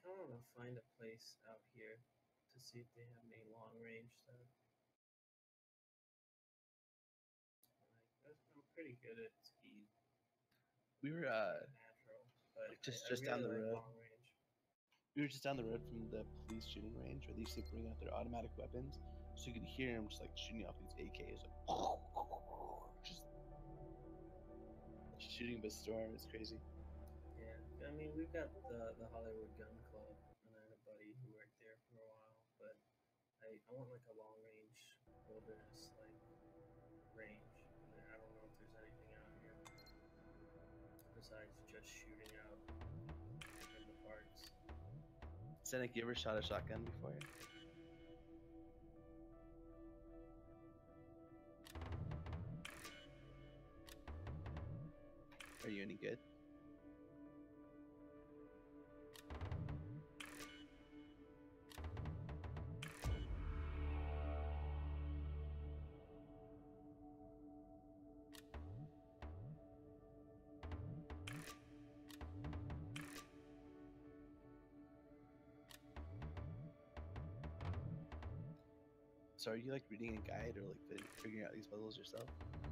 I want to find a place out here to see if they have any long range stuff. I'm pretty good at speed. We were natural, but like just I down the really like road. long range. We were just down the road from the police shooting range where they used to bring out their automatic weapons, so you could hear them just like shooting off these AKs, like just shooting by storm. It's crazy. Yeah, I mean we've got the Hollywood Gun Club, and I had a buddy who worked there for a while, but I want like a long range wilderness like range. I don't know if there's anything out here besides just shooting out in the parks. Senek, you ever shot a shotgun before? Are you any good? So are you like reading a guide or like figuring out these puzzles yourself?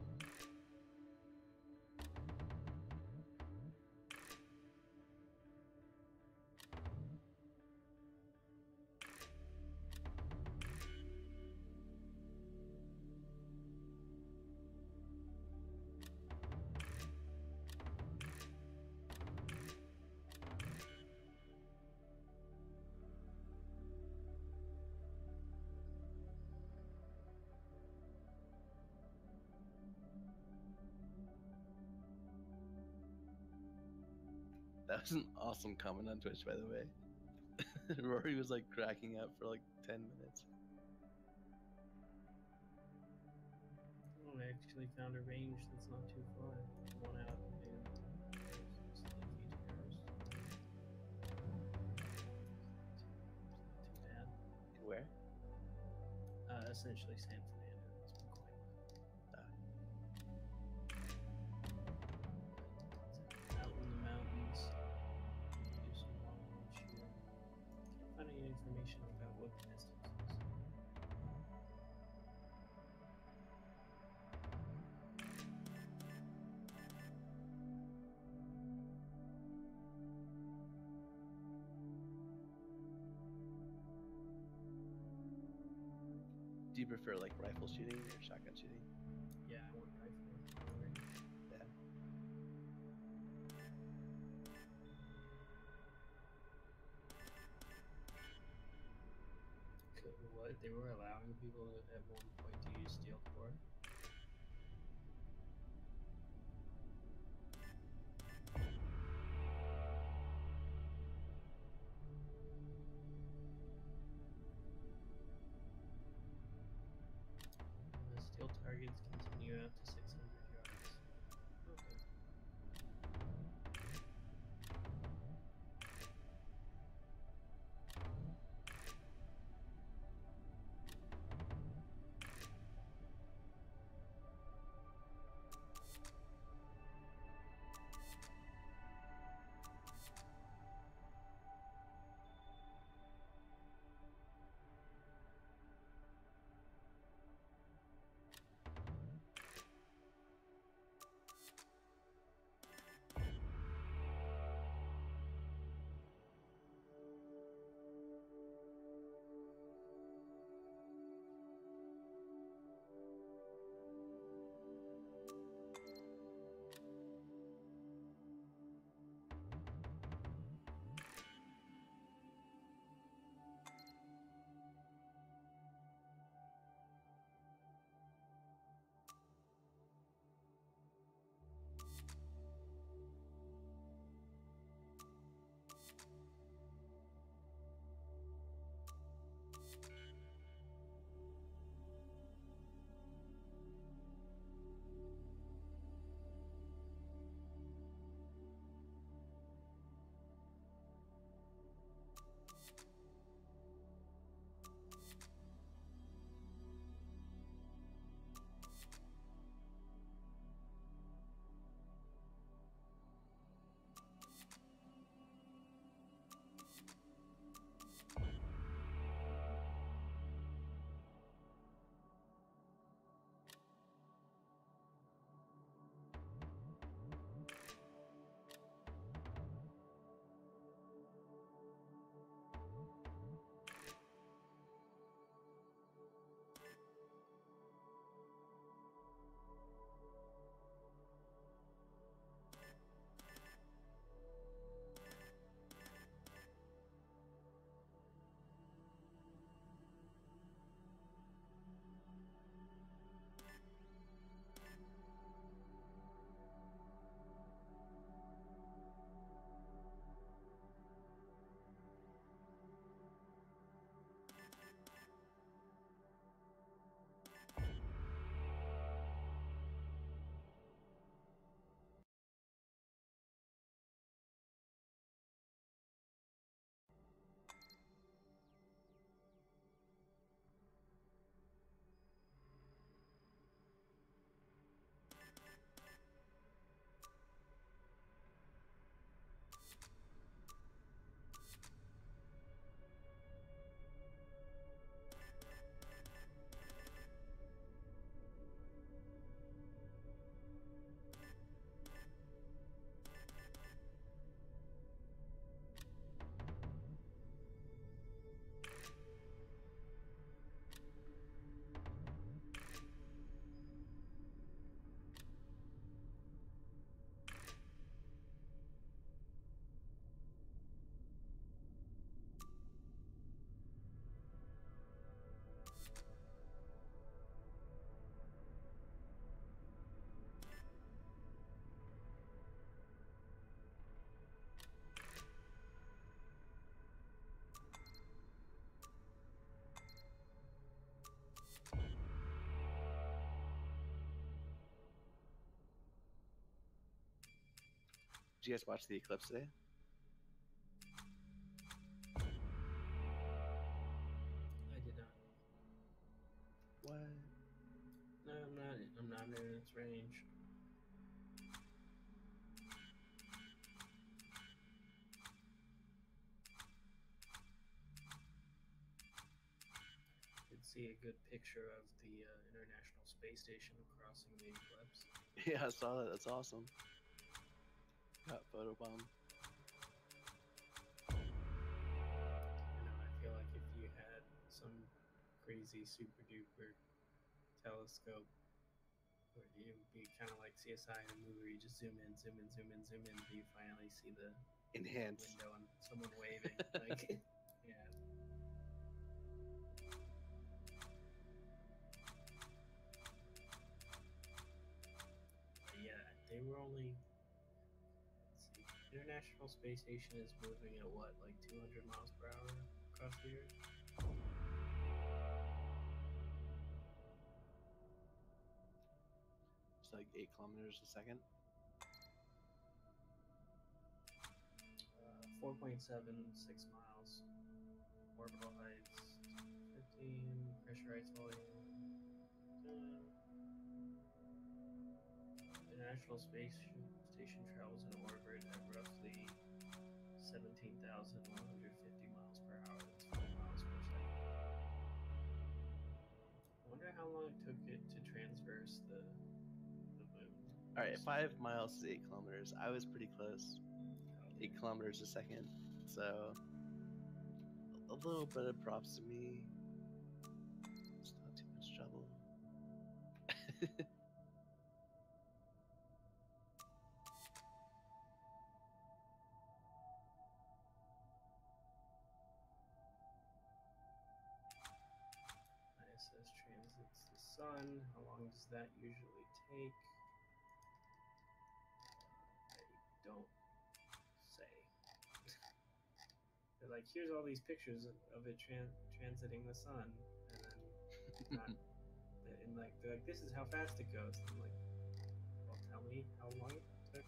That was an awesome comment on Twitch, by the way. Rory was like cracking up for like 10 minutes. Oh, I actually found a range that's not too far. One out in Leafy Terrace. Not too bad. Where? Essentially San Fernando. It's been quite out in the mountains. Do some long range shooting. Can't find any information about what the distance is. Do you prefer like rifle shooting or shotgun shooting? Yeah, I want rifle. Range. Yeah. What? They were allowing people at one point to use steel core? The steel targets continue out to 600 yards. Okay. Did you guys watch the eclipse today? I did not. What? No, I'm not. I'm not in its range. Did see a good picture of the International Space Station crossing the eclipse. Yeah, I saw that. That's awesome. Got photobombed. I feel like if you had some crazy super duper telescope, where it would be kind of like CSI in a movie where you just zoom in, zoom in, zoom in, zoom in, until you finally see the Enhance. window and someone waving. Like, yeah. But yeah, they were only. Let's see, International Space Station is moving at what, like 200 miles per hour across the Earth? It's like 8 kilometers a second. 4.76 miles. Orbital heights 15. Pressurized volume. International Space Station travels in orbit at roughly 17,150 miles per hour. That's 5 miles per second. I wonder how long it took it to transverse the moon. Alright, 5 miles is 8 kilometers. I was pretty close. 8 kilometers a second. So, a little bit of props to me. It's not too much trouble. ISS transits the sun. How long does that usually take? I don't say. They're like, here's all these pictures of it transiting the sun, and then not, and like they're like, this is how fast it goes. I'm like, well, tell me how long it took.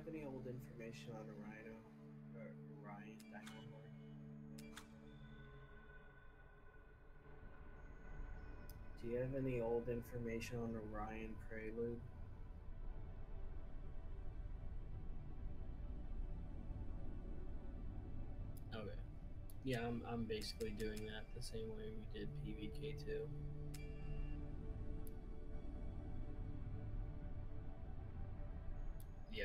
have any old information on a Rhino or Orion Dino Horn? Do you have any old information on Orion Prelude? Okay. Yeah, I'm basically doing that the same way we did PVK2. Yeah.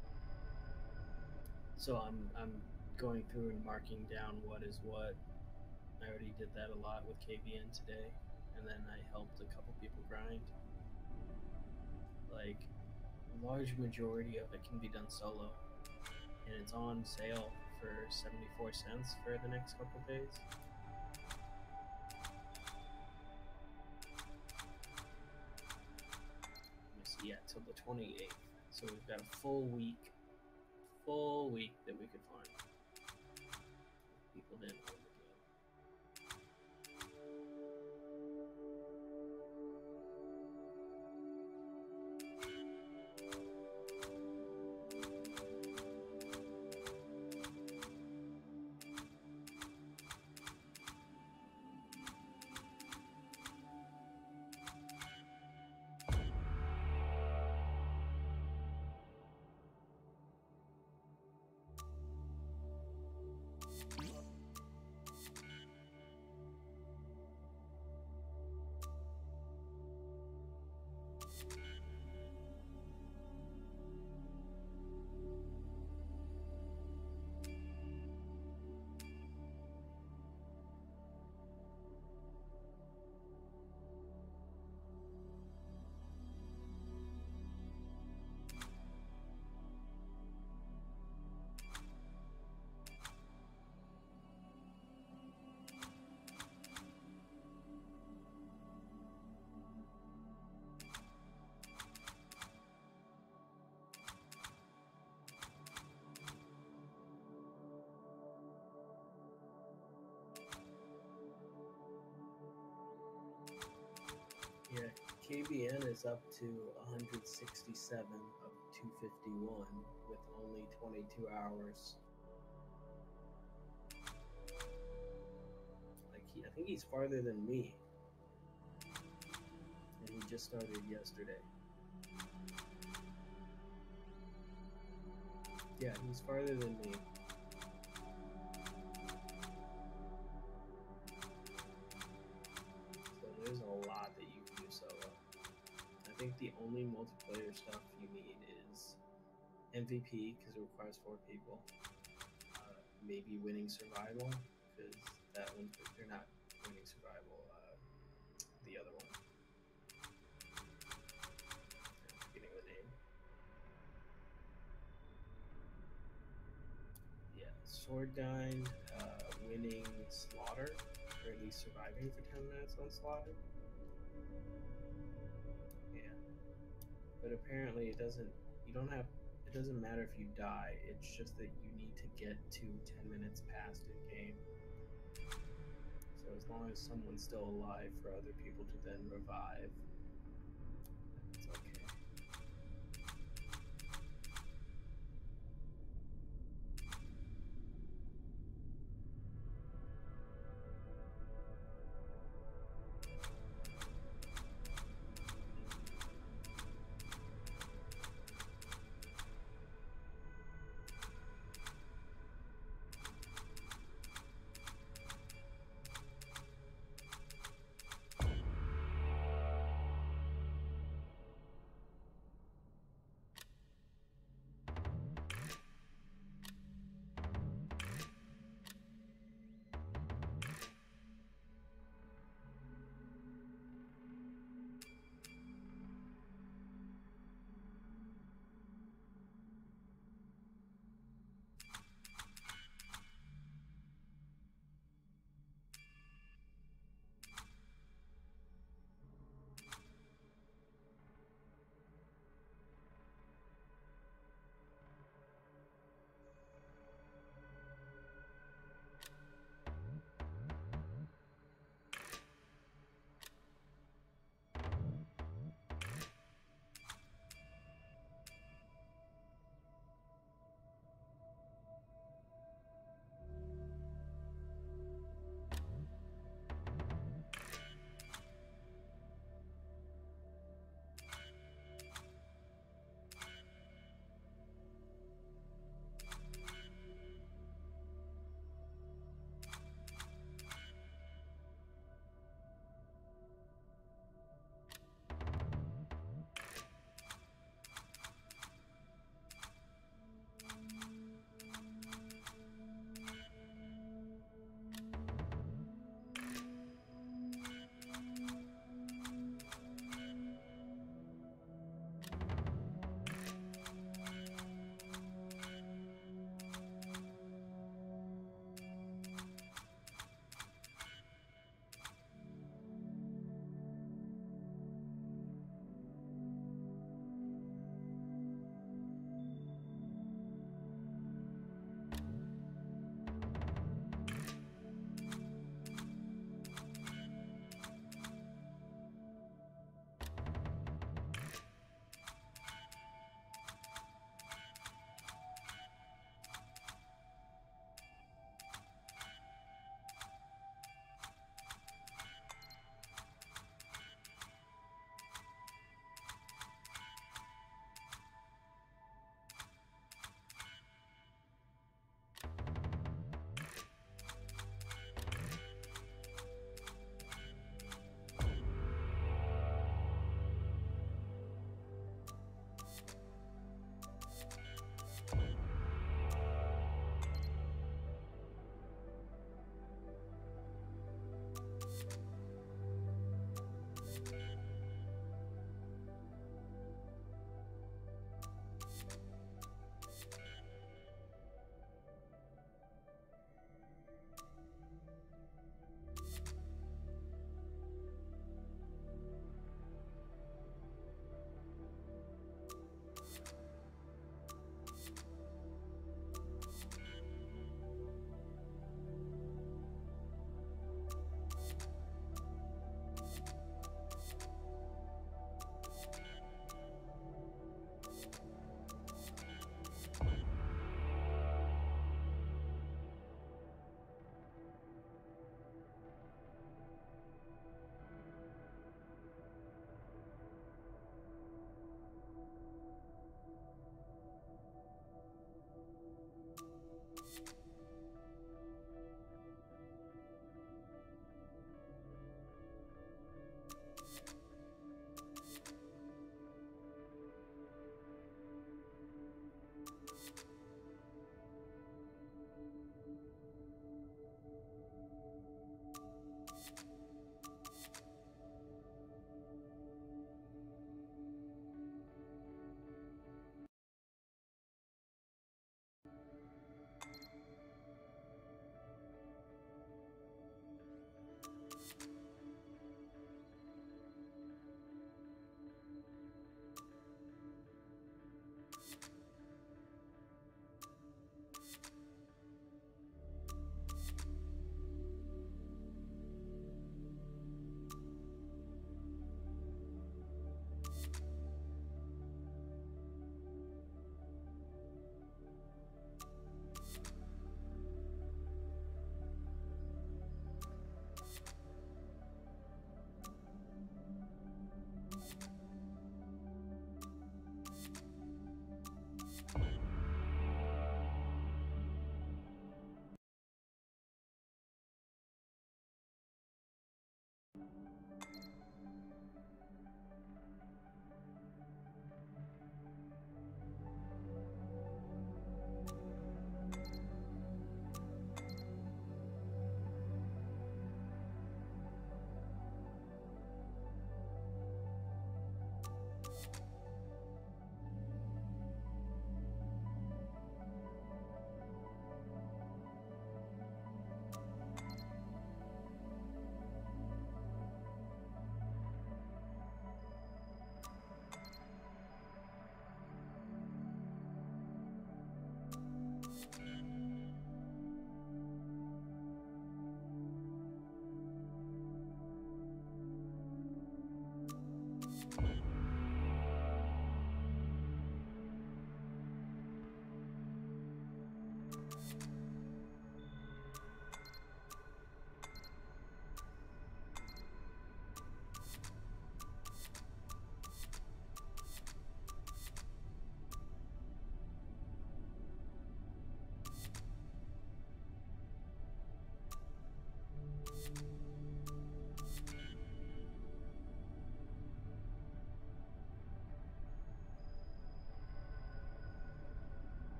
So I'm going through and marking down what is what. I already did that a lot with KVN today, and then I helped a couple people grind. Like, a large majority of it can be done solo, and it's on sale for 74 cents for the next couple days. Let me see, yeah, till the 28th. So we've got a full week that we could farm. People didn't own the game. Yeah, KBN is up to 167 of 251 with only 22 hours. Like I think he's farther than me, and he just started yesterday. Yeah, he's farther than me. So there's a lot that you can do solo. I think the only multiplayer stuff you need is MVP because it requires 4 people. Maybe winning survival because that one they're not winning survival. The other one, I'm forgetting the name. Yeah, sword grind, winning slaughter, or at least surviving for 10 minutes on slaughter. Yeah, but apparently it doesn't. You don't have. It doesn't matter if you die. It's just that you need to get to 10 minutes past in game. So as long as someone's still alive for other people to then revive,